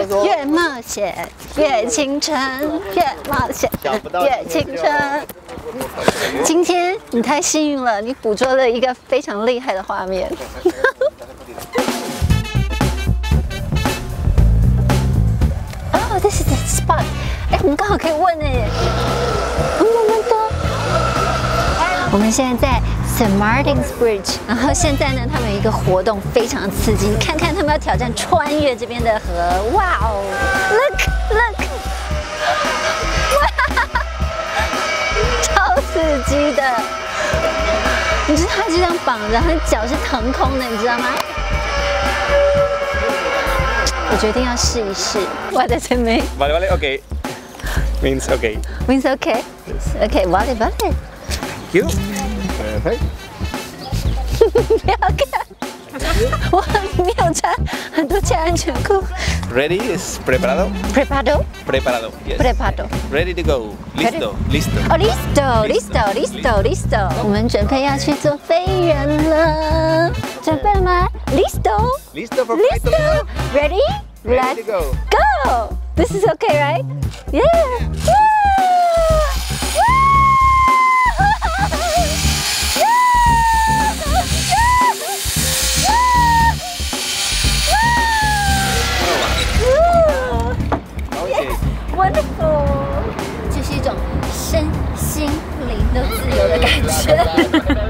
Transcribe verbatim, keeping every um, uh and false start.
越冒险越青春，越冒险越青春。今天你太幸运了，你捕捉了一个非常厉害的画面。哦 ，this is the spot。哎，我们刚好可以问哎。我们现在在 Saint Martin's Bridge， 然后现在呢，他们有一个活动非常刺激，你看看他们要挑战穿越这边的河，哇哦 ，look look， 哇，超刺激的！你知道他就这样绑着，他脚是腾空的，你知道吗？我决定要试一试。What does it mean? Vale, vale, okay. Means okay. Means okay. Okay, vale, vale. You? Perfect. 不要看，我没有穿很多件安全裤。 Ready is preparado? Preparado? Preparado, yes. Preparado. Ready to go. Listo, listo. Oh, listo, listo, listo, listo. 我们准备要去做飞人了，准备了吗 ？Listo. Listo for flight to Listo. Ready? Ready to go. Go. This is okay, right? Yeah. Wonderful， 就是一种身心灵都自由的感觉。